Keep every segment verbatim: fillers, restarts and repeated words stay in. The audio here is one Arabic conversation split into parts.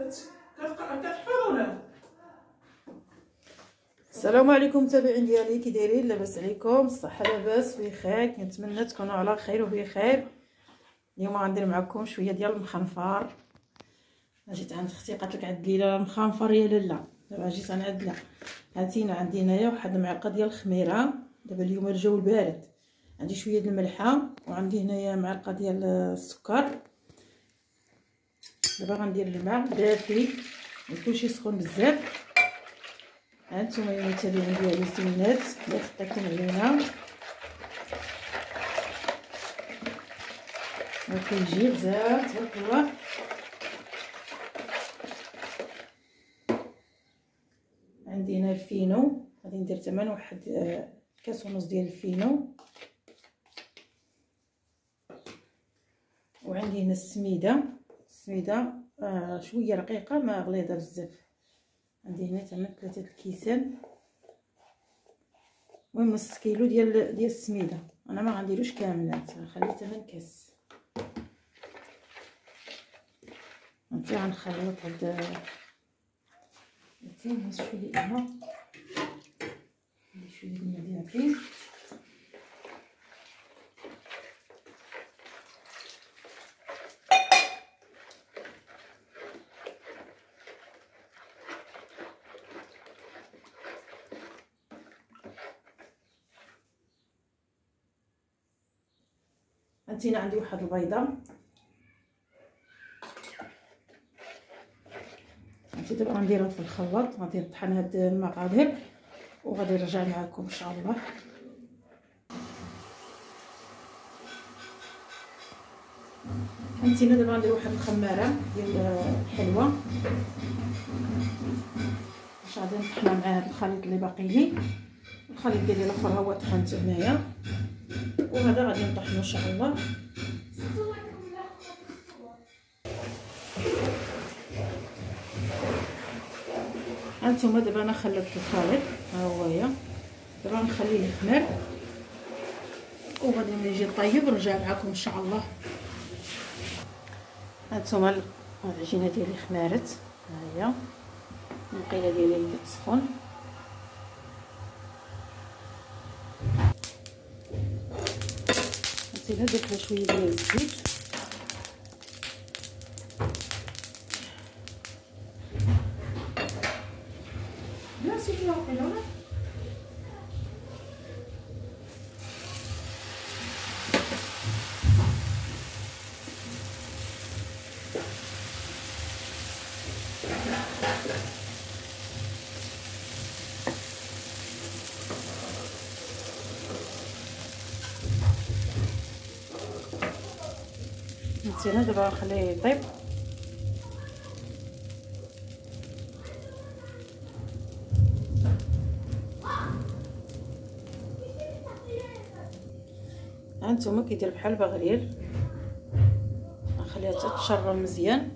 كتحفظونا. السلام عليكم متابعين ديالي، كي دايرين؟ لاباس عليكم؟ الصحه لاباس بخير، كنتمنى تكونوا على خير وبخير. اليوم غندير معكم شويه ديال المخنفر. جيت عند اختي قالت لك عد ليله مخنفر يا لاله، دابا جيت غنعدلها. هانتينا عندي هنايا واحد المعلقه ديال الخميره، دابا اليوم الجو بارد. عندي شويه ديال الملحه، وعندي هنايا معلقه ديال السكر. دابا غندير الماء دافي، مكلشي سخون بزاف. هانتوما يا المتابعين ديالي الزوينات اللي خطيتهم علينا، وكيجي بزاف تبارك الله. عندي هنا الفينو، غادي ندير تمن واحد كاس ونص ديال الفينو. وعندي هنا السميده، السميده آه شويه رقيقه ما غليظه بزاف. عندي هنا تمن ثلاثه الكيسان، المهم نص كيلو ديال ديال السميده. انا ما غنديروش كاملات، غنخلي تمن كاس. نجي غنخلط هاد نزيد شويه الماء، ندير شويه الماء دافي. هانتينا عندي واحد البيضه، هانتي دابا غنديرها في الخلاط، غادي نطحن هاد المقادير وغادي نرجع معكم ان شاء الله. هانتينا دابا غندير واحد الخماره ديال الحلوه باش غادي نطحنها مع هاد الخليط اللي باقي لي. الخليط ديالي الاخر هو طحنته هنايا، وهذا غادي نطحنو ان شاء الله. هانتوما دابا انا خلطت الخليط، ها هو هي. دابا غنخليه يخمر وغادي ملي يجي طيب نرجع معكم ان شاء الله. هانتوما العجينه ديالي خمارت، ها هي القيله ديالي اللي تسخن. هنا درت شويه ديال الزيت، لا سيدي واقيلا ولا مزيان. دابا غنخليه يطيب. هانتوما كيدير بحال البغرير، غنخليها حتى تشرب مزيان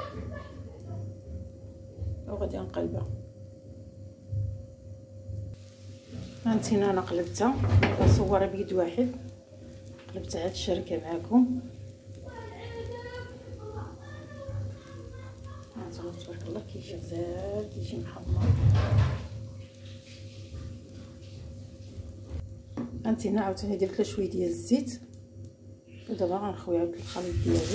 وغادي نقلبها. هانتينا انا قلبتها، كنصورها بيد واحد، قلبتها عاد الشركه معكم. تبارك الله كيجي غزال، كيجي محمر. هانتينا عاوتاني درت له شويه ديال الزيت، ودابا غنخوي عاود الخليط ديالي.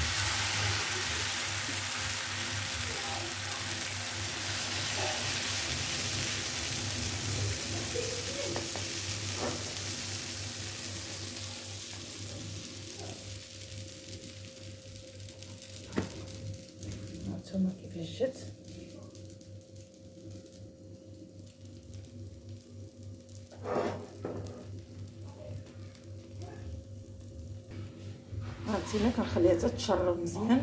هانتوما كيفاش جات. هانتينا كنخليها حتى تشرب مزيان.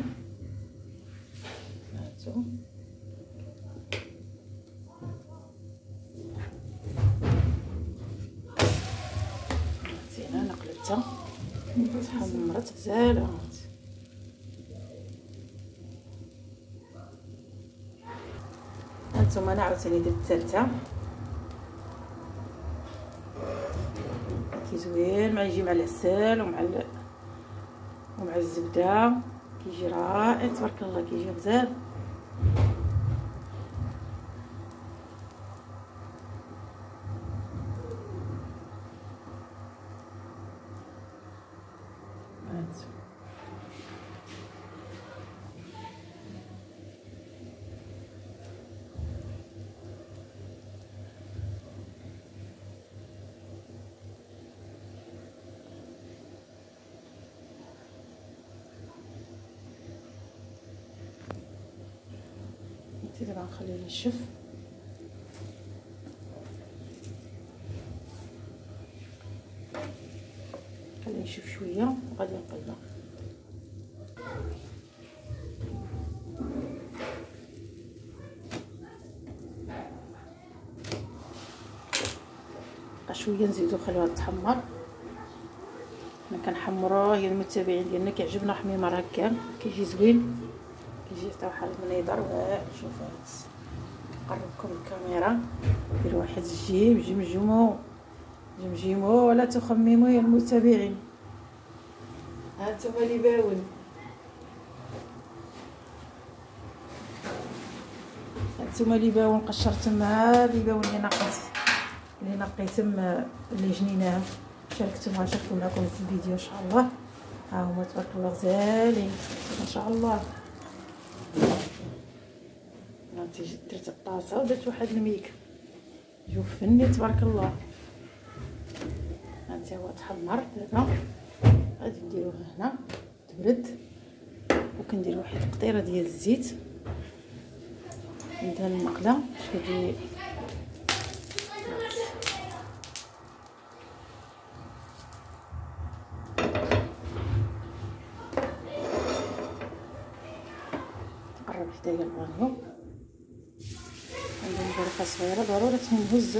هانتو هانتينا انا قلبتها تحمرت غزاله. هانتوما انا عاوتاني درت الثالثه، كي زوين مع يجي مع العسل ومع ال... ومع الزبده، كيجي رائع تبارك الله، كيجي غزال. دابا نخليه ينشف. خليه ينشف شويه وغادي نقلبه. بقى شويه نزيدو نخليوها تحمر. انا كنحمروه يا المتابعين ديالنا كيعجبنا حميمر هكا كيجي زوين، كيجي حتى واحد المنيضر. شوفوا هاد نقربكم الكاميرا. دير واحد الجيم جمجمو جمجمو ولا تخمموا يا المتابعين. هانتوما اللي باون، هانتوما اللي باون قشرت مع اللي باون اللي نقيت اللي نقيتم اللي جنيناه شاركتهم شاركوا معكم في الفيديو ان شاء الله. ها هما تبارك الله غزالين ما شاء الله. هانتي درت الطاسه ودرت واحد الميك جو فني تبارك الله. هانتي هو تحمر. دابا غادي نديروه هنا تبرد، وكندير واحد قطيره ديال الزيت ندهن المقله باش كيجي نقرب حدايا البانيو. عندي مغرفه صغيره ضروري نهز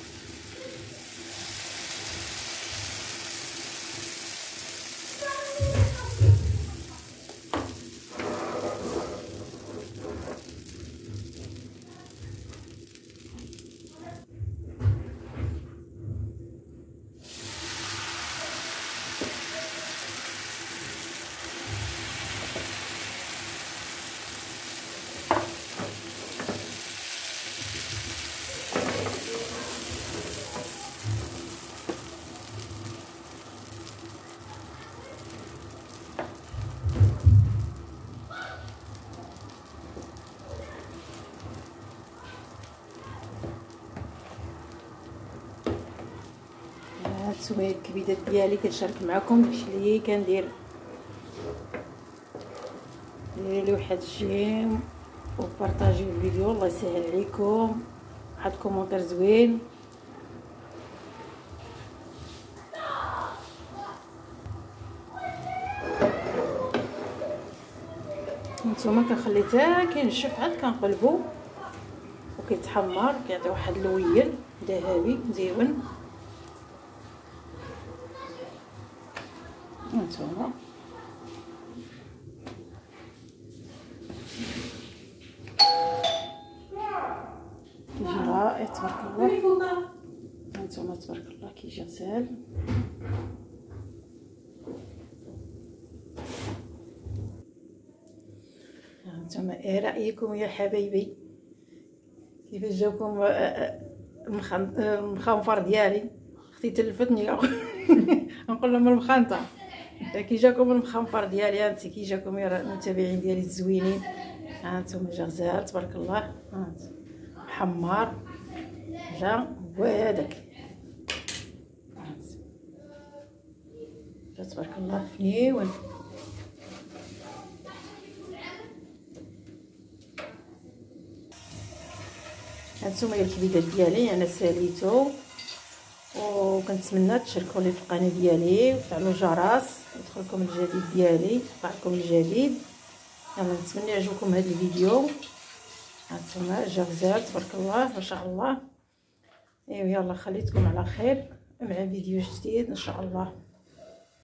سويه الكبيدات ديالي كنشارك معكم داكشي اللي كندير. ديروا لي واحد الجيم وبارطاجيو الفيديو، الله يسهل عليكم. واحد كومونتير زوين. نتوما كنخلي حتى كينشف عاد كنقلبو وكيتحمر كيعطي واحد اللويل ذهبي مزيون. هانتوما كيجي رائع تبارك الله. هانتوما تبارك الله كيجي غزال. هانتوما ايه رايكم يا حبايبي؟ كيفاش جاكم المخنفر ديالي؟ اختي تلفتني نقول لهم المخنطه. كي جاكم المخنفر ديالي هانتي كي جاكم يا المتابعين ديالي الزوينين. هانتوما جا غزال تبارك الله. هانت محمر جا هو هذاك. جا تبارك الله فنيون. هانتوما هي الكبيدات ديالي انا ساليتو، وكنتمنى تشاركوا لي في القناه ديالي وتفعلوا الجرس يدخلكم الجديد ديالي يوقعكم الجديد. يلا نتمنى يعجبكم هذا الفيديو. هانتوما جا غزال تبارك الله ما شاء الله. ايوا يلا خليتكم على خير مع فيديو جديد ان شاء الله.